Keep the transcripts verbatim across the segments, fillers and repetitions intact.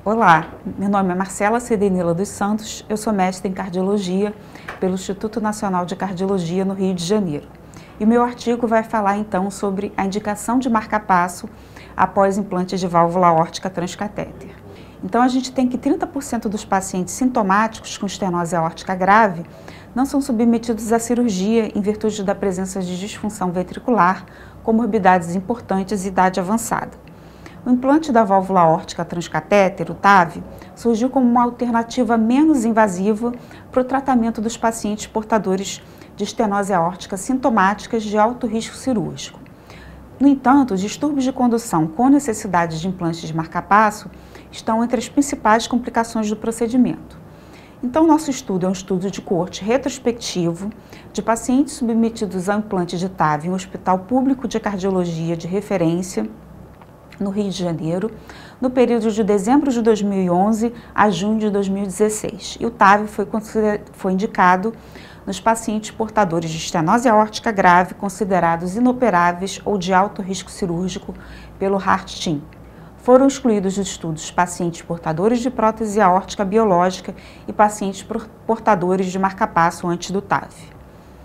Olá, meu nome é Marcela Cedenila dos Santos, eu sou mestre em Cardiologia pelo Instituto Nacional de Cardiologia no Rio de Janeiro. E o meu artigo vai falar então sobre a indicação de marca-passo após implante de válvula aórtica transcatéter. Então a gente tem que trinta por cento dos pacientes sintomáticos com estenose aórtica grave não são submetidos à cirurgia em virtude da presença de disfunção ventricular, comorbidades importantes e idade avançada. O implante da válvula aórtica transcatéter, o T A V, surgiu como uma alternativa menos invasiva para o tratamento dos pacientes portadores de estenose aórtica sintomáticas de alto risco cirúrgico. No entanto, os distúrbios de condução com necessidade de implante de marca-passo estão entre as principais complicações do procedimento. Então, nosso estudo é um estudo de coorte retrospectivo de pacientes submetidos ao implante de T A V em um hospital público de cardiologia de referência no Rio de Janeiro, no período de dezembro de dois mil e onze a junho de dois mil e dezesseis. E o T A V foi, foi indicado nos pacientes portadores de estenose aórtica grave considerados inoperáveis ou de alto risco cirúrgico pelo Heart Team. Foram excluídos dos estudos pacientes portadores de prótese aórtica biológica e pacientes portadores de marca-passo antes do T A V.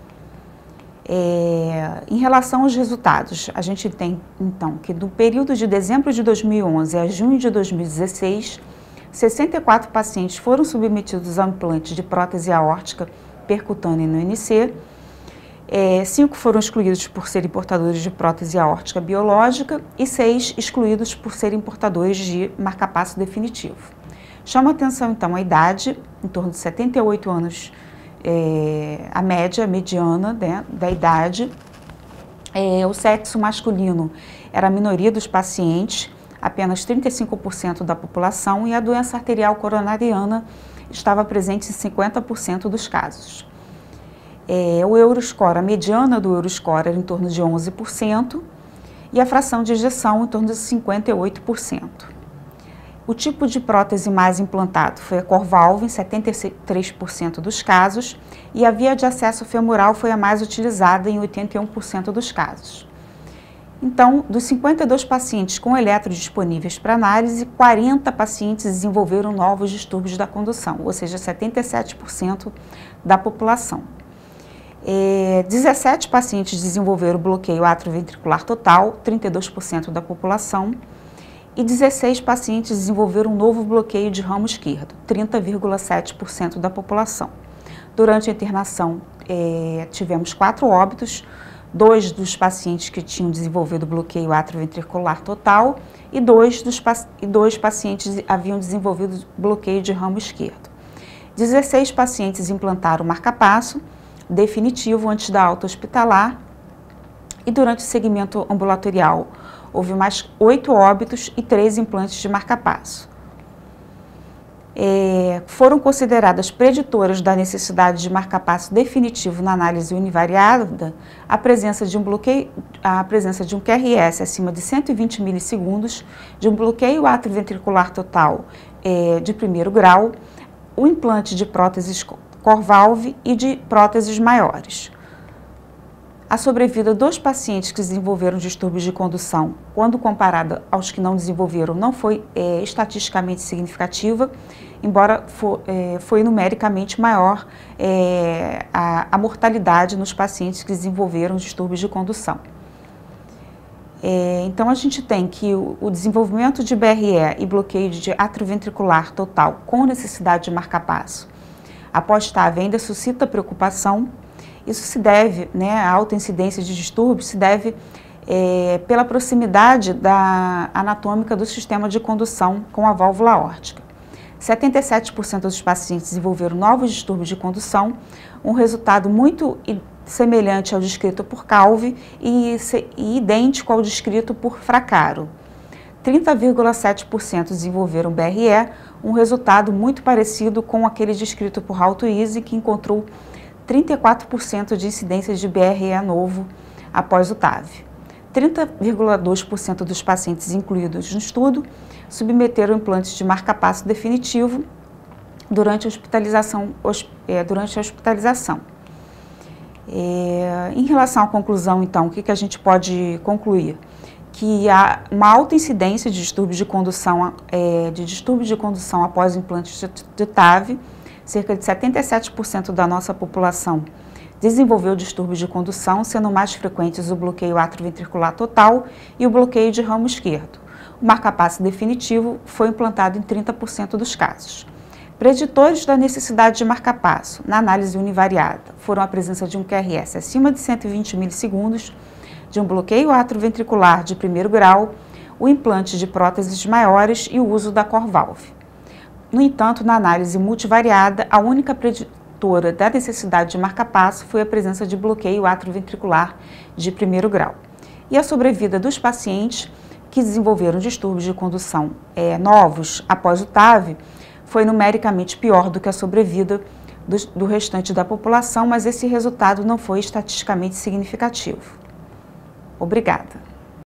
É, em relação aos resultados, a gente tem então que do período de dezembro de dois mil e onze a junho de dois mil e dezesseis, sessenta e quatro pacientes foram submetidos ao implante de prótese aórtica percutânea no N C, é, cinco foram excluídos por serem portadores de prótese aórtica biológica e seis excluídos por serem portadores de marca-passo definitivo. Chama atenção então a idade, em torno de setenta e oito anos, É, a média, a mediana né, da idade. É, o sexo masculino era a minoria dos pacientes, apenas trinta e cinco por cento da população, e a doença arterial coronariana estava presente em cinquenta por cento dos casos. É, o Euroscore, a mediana do Euroscore era em torno de onze por cento e a fração de ejeção em torno de cinquenta e oito por cento. O tipo de prótese mais implantado foi a Corvalvo, em setenta e três por cento dos casos, e a via de acesso femoral foi a mais utilizada em oitenta e um por cento dos casos. Então, dos cinquenta e dois pacientes com eletros disponíveis para análise, quarenta pacientes desenvolveram novos distúrbios da condução, ou seja, setenta e sete por cento da população. É, dezessete pacientes desenvolveram bloqueio atrioventricular total, trinta e dois por cento da população, e dezesseis pacientes desenvolveram um novo bloqueio de ramo esquerdo, trinta vírgula sete por cento da população. Durante a internação, é, tivemos quatro óbitos, dois dos pacientes que tinham desenvolvido bloqueio atrioventricular total e dois, dos, e dois pacientes haviam desenvolvido bloqueio de ramo esquerdo. dezesseis pacientes implantaram marca-passo definitivo antes da alta hospitalar e durante o segmento ambulatorial houve mais oito óbitos e três implantes de marca-passo. É, foram consideradas preditoras da necessidade de marca-passo definitivo na análise univariada a presença de um bloqueio, a presença de um Q R S acima de cento e vinte milissegundos, de um bloqueio atrioventricular total é, de primeiro grau, o implante de próteses Corvalvo e de próteses maiores. A sobrevida dos pacientes que desenvolveram distúrbios de condução, quando comparada aos que não desenvolveram, não foi é, estatisticamente significativa, embora for, é, foi numericamente maior é, a, a mortalidade nos pacientes que desenvolveram distúrbios de condução. É, então, a gente tem que o, o desenvolvimento de B R E e bloqueio de atrioventricular total com necessidade de marca-passo após T A V ainda suscita preocupação. Isso se deve, né, a alta incidência de distúrbios se deve é, pela proximidade da anatômica do sistema de condução com a válvula aórtica. setenta e sete por cento dos pacientes desenvolveram novos distúrbios de condução, um resultado muito semelhante ao descrito por Calvi e, e idêntico ao descrito por Fraccaro. trinta vírgula sete por cento desenvolveram B R E, um resultado muito parecido com aquele descrito por Altoisi, que encontrou trinta e quatro por cento de incidência de B R E novo após o T A V. trinta vírgula dois por cento dos pacientes incluídos no estudo submeteram implantes de marca-passo definitivo durante a hospitalização. Durante a hospitalização. É, em relação à conclusão, então, o que, que a gente pode concluir? Que que há uma alta incidência de distúrbios de condução, é, de distúrbios de condução após o implante de, de T A V. Cerca de setenta e sete por cento da nossa população desenvolveu distúrbios de condução, sendo mais frequentes o bloqueio atrioventricular total e o bloqueio de ramo esquerdo. O marcapasso definitivo foi implantado em trinta por cento dos casos. Preditores da necessidade de marcapasso na análise univariada foram a presença de um Q R S acima de cento e vinte milissegundos, de um bloqueio atrioventricular de primeiro grau, o implante de próteses maiores e o uso da Corvalve. No entanto, na análise multivariada, a única preditora da necessidade de marcapasso foi a presença de bloqueio atrioventricular de primeiro grau. E a sobrevida dos pacientes que desenvolveram distúrbios de condução é, novos após o T A V foi numericamente pior do que a sobrevida do, do restante da população, mas esse resultado não foi estatisticamente significativo. Obrigada.